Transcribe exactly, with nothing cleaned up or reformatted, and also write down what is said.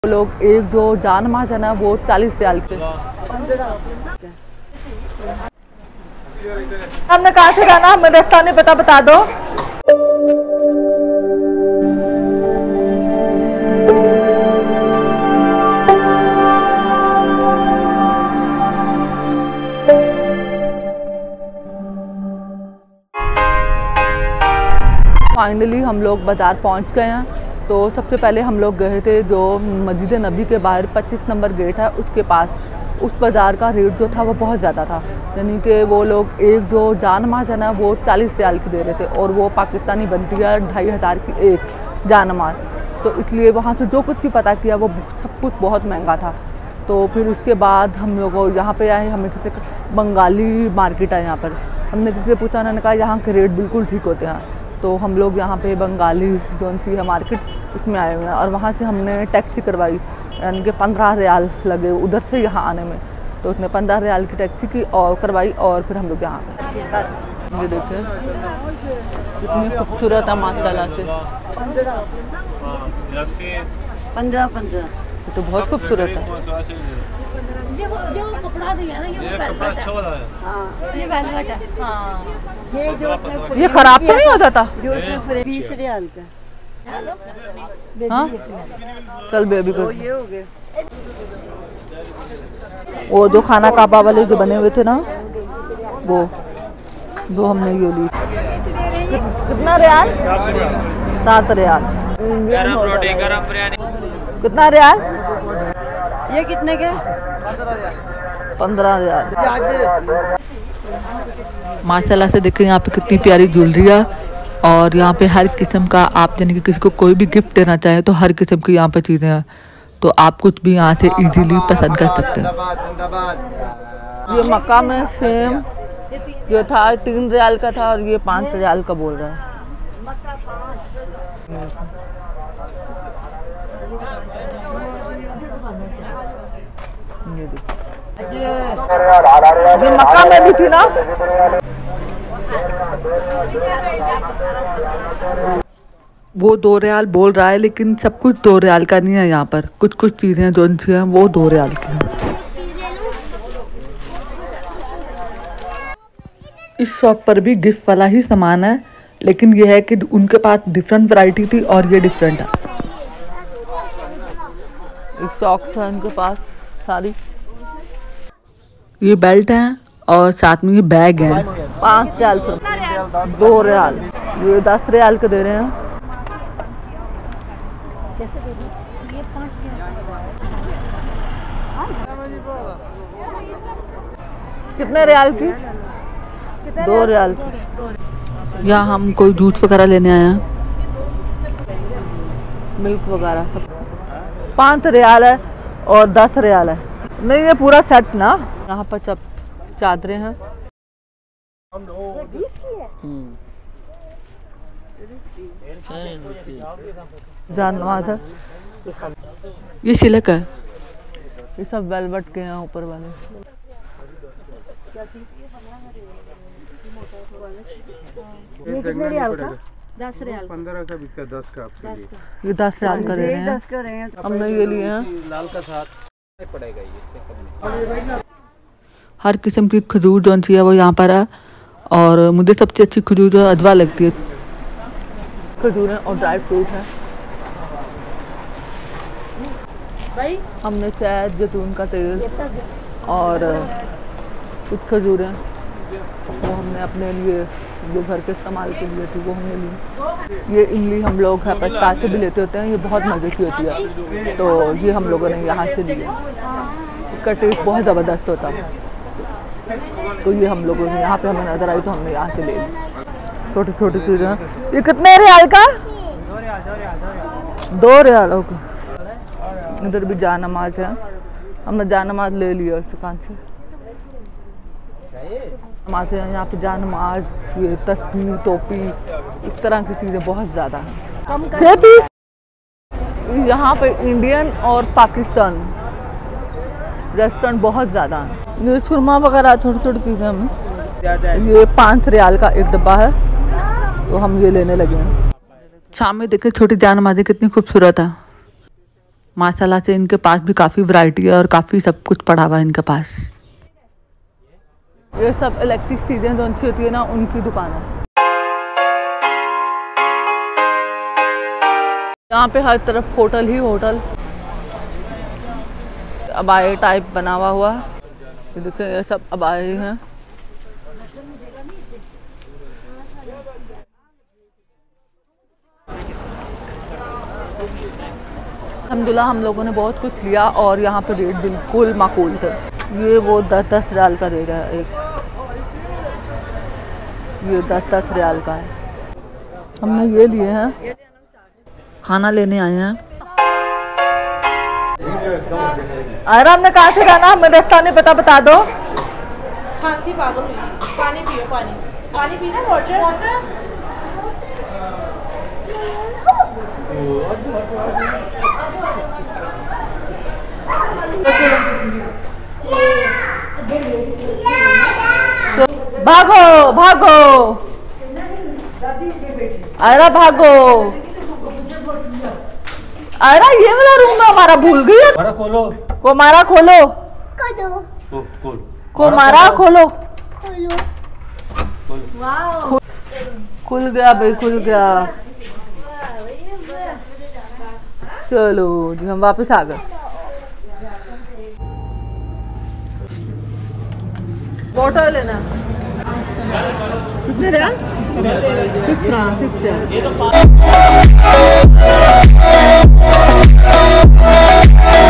लोग एक जो जान नमाज है ना वो चालीस रियाल के। हमने कहा से जाना, हमें रास्ता नहीं पता, बता दो। फाइनली हम लोग बाज़ार पहुंच गए हैं। तो सबसे पहले हम लोग गए थे जो मस्जिद नबी के बाहर पच्चीस नंबर गेट है उसके पास। उस बाज़ार का रेट जो था वो बहुत ज़्यादा था, यानी कि वो लोग एक जो जान नमाज है ना वो चालीस रियाल की दे रहे थे और वो पाकिस्तानी बनती है ढाई हज़ार की एक जान नमाज। तो इसलिए वहाँ से जो कुछ भी पता किया वो सब कुछ बहुत महंगा था। तो फिर उसके बाद हम लोग यहाँ पे आए, हमें किसी बंगाली मार्केट है यहाँ पर। हमने किसी से पूछा, उन्होंने कहा यहाँ के रेट बिल्कुल ठीक होते हैं। तो हम लोग यहाँ पे बंगाली जोन सी है मार्केट उसमें आए हुए हैं और वहाँ से हमने टैक्सी करवाई, यानी कि पंद्रह रियाल लगे उधर से यहाँ आने में। तो उसने पंद्रह रियाल की टैक्सी की और करवाई और फिर हम लोग यहाँ ये देखें कितनी खूबसूरत है माशाल्लाह से। पंद्रह पंद्रह ये तो बहुत खूबसूरत है। जो कपड़ा दिया ना ये वेलवेट है। ये वेलवेट है। हाँ ये जो उसने ये खराब तो नहीं होता था? जो उसने बीस रियाल का। हाँ चल बेबी को ये हो गए। वो जो खाना काबा वाले जो बने हुए थे ना वो वो हमने ये ली। कितना रियाल? सात रियाल। कितना रियाल? ये कितने के? पंद्रह रियाल। माशाल्लाह से देखें यहाँ पे कितनी प्यारी ज्वेलरी है और यहाँ पे हर किस्म का, आप यानी कि किसी को कोई भी गिफ्ट देना चाहे तो हर किस्म की यहाँ पे चीज़ें हैं। तो आप कुछ भी यहाँ से इजीली पसंद कर सकते हैं। ये मक्का में सेम जो था तीन रियाल का था और ये पाँच रियाल का बोल रहा है। ये मक्का में भी थी ना। वो दो रियाल बोल रहा है लेकिन सब कुछ दो रियाल का नहीं है। यहाँ पर कुछ कुछ चीज़ें जो हैं वो दो रियाल की हैं। इस शॉप पर भी गिफ्ट वाला ही सामान है, लेकिन यह है कि उनके पास डिफरेंट वैरायटी थी और ये डिफरेंट है। एक सॉक्स है उनके पास सारी। ये बेल्ट है और साथ में ये बैग है। पाँच रियाल से दो रियाल, ये दस रियाल के दे रहे हैं। कितने रियाल की? दो रियाल की। यहाँ हम कोई जूस वगैरह लेने आए हैं, मिल्क वगैरह सब। पाँच रियाल है और दस रियाल है। नहीं ये पूरा सेट ना। यहाँ पर सब चादरें हैं। जान नमाज है। ये सिल्क है, ये सब वेलवेट के हैं ऊपर वाले। ये कितने रियाल का? दस रियाल। पंद्रह का बिकता है, दस का आपके लिए। ये दस रियाल का दे रहे ये हैं। दस का रहे हैं। हमने ये लिए हैं। लाल का साथ पड़ेगा, ये इससे कम नहीं। हर किस्म की खजूर जो सी है वो यहाँ पर है और मुझे सबसे अच्छी खजूर जो अदवा लगती है। खजूर है और ड्राई फ्रूट है। भाई हमने शहद, जैतून का तेल और कुछ खजूरें वो हमने अपने लिए जो घर के इस्तेमाल के लिए थी वो हमने ली। ये इमली हम लोग घर पर काट से भी लेते होते हैं, ये बहुत मज़े की होती है। तो ये हम लोगों ने यहाँ से लिया। इसका टेस्ट बहुत ज़बरदस्त होता है। तो ये हम लोगों ने यहाँ पे हमें नजर आई तो हमने यहाँ से ले ली। छोटी छोटी चीज़ें। ये कितने रियाल का? दो रियाल। ओके। इधर भी जान नमाज है, हमने जान नमाज ले लिया उस दुकान से। नमाज है यहाँ पे जान नमाज, ये तस्बीह, टोपी, इस तरह की चीज़ें बहुत ज़्यादा हैं। छः पीस। यहाँ पे इंडियन और पाकिस्तान रेस्टोरेंट बहुत ज़्यादा हैं। ये सुरमा वगैरह छोटी छोटी चीज़ें हमें। ये पाँच रियाल का एक डब्बा है तो हम ये लेने लगे हैं। शाम में देखे छोटी जान नमाज़ें कितनी खूबसूरत है। माशाल्लाह से इनके पास भी काफ़ी वैरायटी है और काफ़ी सब कुछ पड़ा हुआ है इनके पास। ये सब इलेक्ट्रिक चीज़ें जो अच्छी होती है ना, उनकी दुकान है। यहाँ पे हर तरफ होटल ही होटल, अबाए टाइप बना हुआ हुआ है। ये देखिए ये सब अबाए हैं। अल्हम्दुलिल्लाह हम लोगों ने बहुत कुछ लिया और यहाँ पे रेट बिल्कुल माकूल थे। ये वो दस दस रियाल का रेट है एक, ये दस दस रियाल का है। हमने ये लिए हैं, खाना लेने आए हैं। आयरा हमने कहाँ से जाना, हमें रास्ता नहीं पता, बता दो। खांसी पागल हुई, पानी पियो, पानी पानी पीना, वाटर वाटर। भागो भागो आयरा, भागो आयरा, ये वाला रूम हमारा भूल गई है। मारा खोलो, को मारा खोलो, को खोल, को मारा खोलो, वाओ, खुल गया भाई, खुल गया। चलो जी हम वापस आ गए। बॉटल लेना कितने रियाल? सिक्स रियाल, सिक्स रियाल।